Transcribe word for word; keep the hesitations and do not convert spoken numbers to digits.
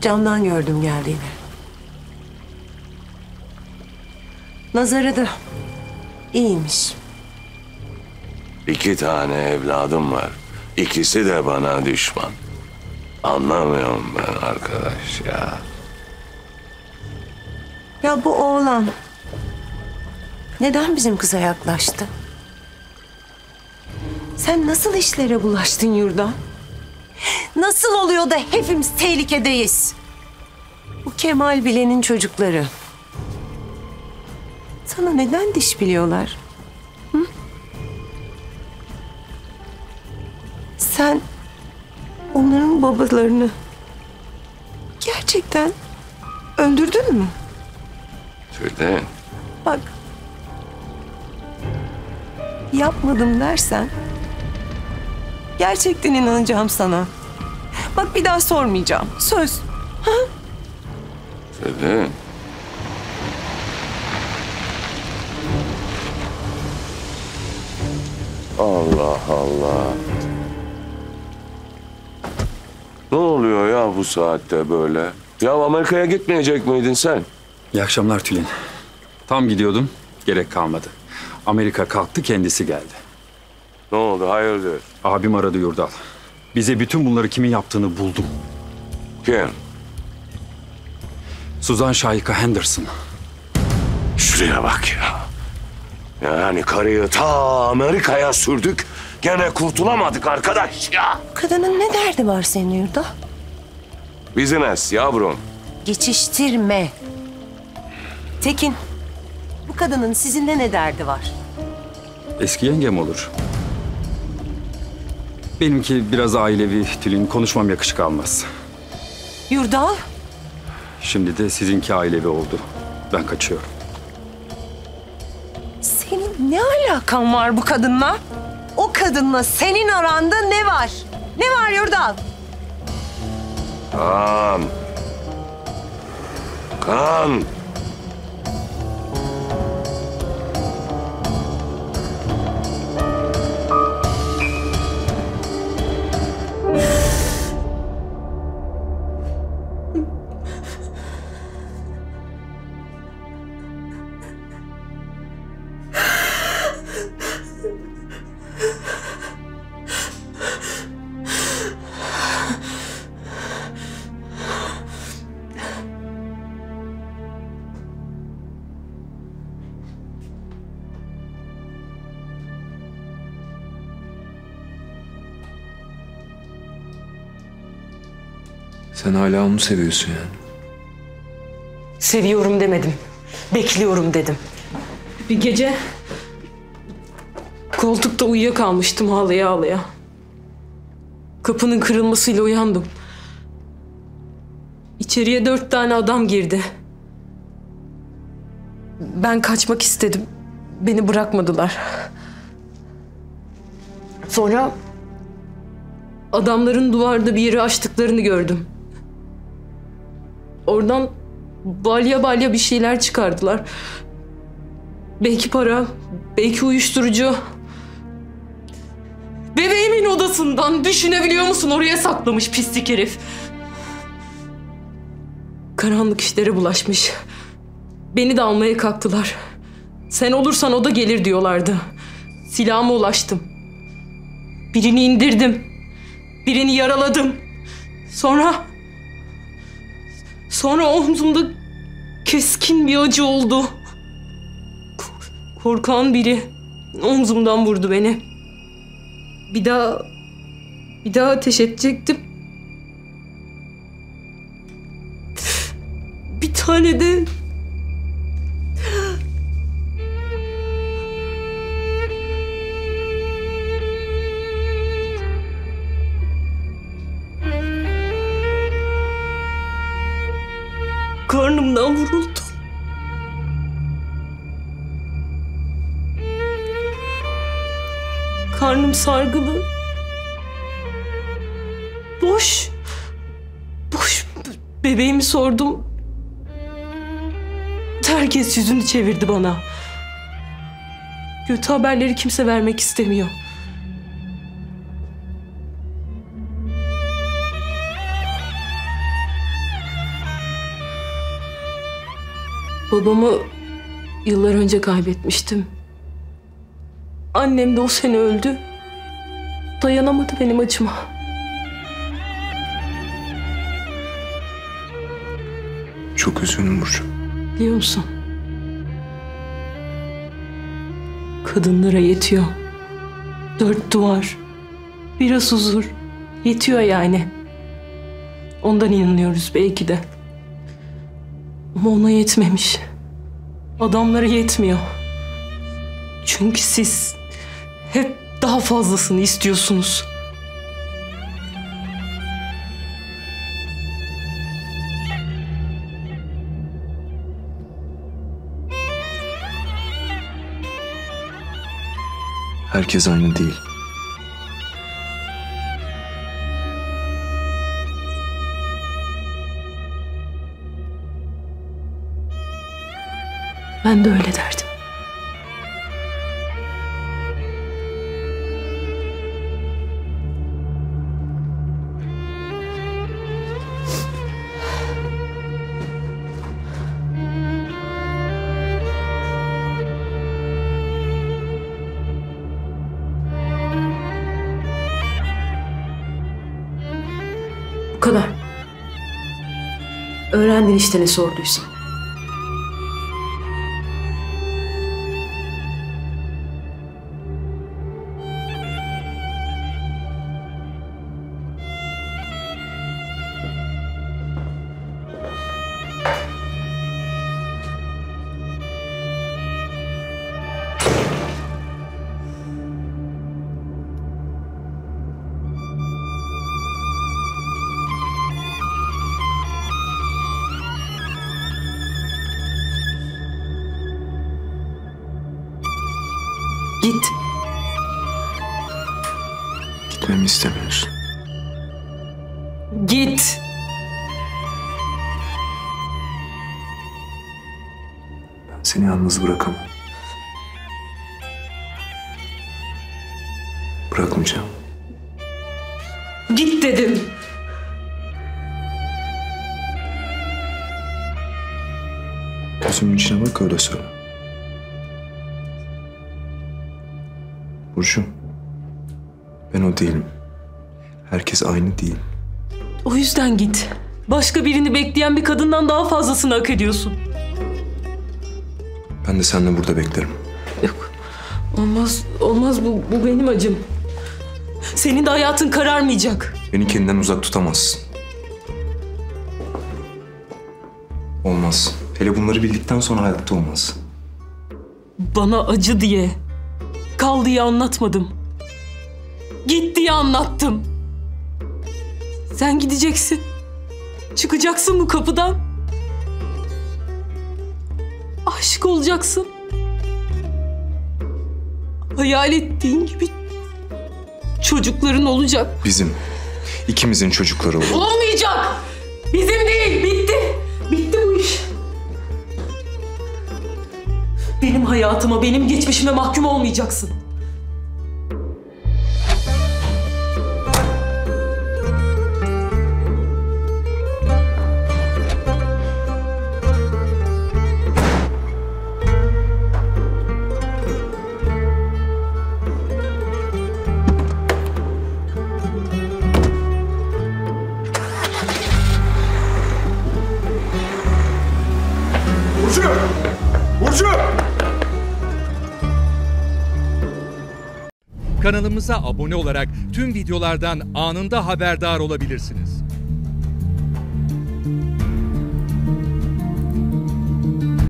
Camdan gördüm geldiğini. Nazarı da iyiymiş. İki tane evladım var. İkisi de bana düşman. Anlamıyorum ben arkadaş ya. Ya bu oğlan neden bizim kıza yaklaştı? Sen nasıl işlere bulaştın Yurda? Nasıl oluyor da hepimiz tehlikedeyiz? Bu Kemal Bilen'in çocukları sana neden diş biliyorlar? Hı? Sen onların babalarını gerçekten öldürdün mü? Tülin. Bak, yapmadım dersen gerçekten inanacağım sana. Bak bir daha sormayacağım. Söz. Ha? Tülin. Allah Allah. Ne oluyor ya bu saatte böyle? Ya Amerika'ya gitmeyecek miydin sen? İyi akşamlar Tülin. Tam gidiyordum, gerek kalmadı. Amerika kalktı, kendisi geldi. Ne oldu, hayırdır? Abim aradı Yurdal. Bize bütün bunları kimin yaptığını buldum. Kim? Suzan Şahika Henderson. Şuraya bak ya. Yani karıyı ta Amerika'ya sürdük. Gene kurtulamadık arkadaş ya. Kadının ne derdi var senin Yurda? Business yavrum. Geçiştirme. Tekin, bu kadının sizinle ne derdi var? Eski yengem olur. Benimki biraz ailevi Tülin, konuşmam yakışık almaz. Yurdal? Şimdi de sizinki ailevi oldu. Ben kaçıyorum. Senin ne alakan var bu kadınla? O kadınla senin aranda ne var? Ne var Yurdal? Kan. Kan. Sen hala onu seviyorsun yani. Seviyorum demedim. Bekliyorum dedim. Bir gece koltukta uyuyakalmıştım ağlaya ağlaya. Kapının kırılmasıyla uyandım. İçeriye dört tane adam girdi. Ben kaçmak istedim. Beni bırakmadılar. Sonra adamların duvarda bir yeri açtıklarını gördüm. Oradan balya balya bir şeyler çıkardılar. Belki para, belki uyuşturucu. Bebeğimin odasından, düşünebiliyor musun, oraya saklamış pislik herif. Karanlık işlere bulaşmış. Beni de almaya kalktılar. Sen olursan o da gelir diyorlardı. Silahıma ulaştım. Birini indirdim. Birini yaraladım. Sonra... Sonra omzumda keskin bir acı oldu. Korkan biri omzumdan vurdu beni. Bir daha... Bir daha ateş edecektim. Bir tane de... karnımdan vuruldu. Karnım sargılı. Boş. Boş. Bebeğimi sordum. Herkes yüzünü çevirdi bana. Kötü haberleri kimse vermek istemiyor. Babamı yıllar önce kaybetmiştim. Annem de o sene öldü. Dayanamadı benim acıma. Çok üzgünüm Burcu. Biliyor musun? Kadınlara yetiyor. Dört duvar, biraz huzur. Yetiyor yani. Ondan inanıyoruz belki de. Ama ona yetmemiş. Adamlara yetmiyor. Çünkü siz hep daha fazlasını istiyorsunuz. Herkes aynı değil. Ben de öyle derdim. Bu kadar. Öğrendin işte ne sorduysan. Git. Gitmemi istemiyorsun. Git. Ben seni yalnız bırakamam. Bırakmayacağım. Git dedim. Gözümün içine bak, öyle söyle. Burcu, ben o değilim. Herkes aynı değil. O yüzden git. Başka birini bekleyen bir kadından daha fazlasını hak ediyorsun. Ben de seninle burada beklerim. Yok. Olmaz. Olmaz. Bu, bu benim acım. Senin de hayatın kararmayacak. Beni kendinden uzak tutamazsın. Olmaz. Hele bunları bildikten sonra hayatta olmaz. Bana acı diye, kal diye anlatmadım. Git diye anlattım. Sen gideceksin. Çıkacaksın bu kapıdan. Aşık olacaksın. Hayal ettiğin gibi çocukların olacak. Bizim, ikimizin çocukları olur. Olmayacak. Bizim değil. Bitti. Bitti bu iş. Benim hayatıma, benim geçmişime mahkum olmayacaksın. Burcu! Burcu! Kanalımıza abone olarak tüm videolardan anında haberdar olabilirsiniz.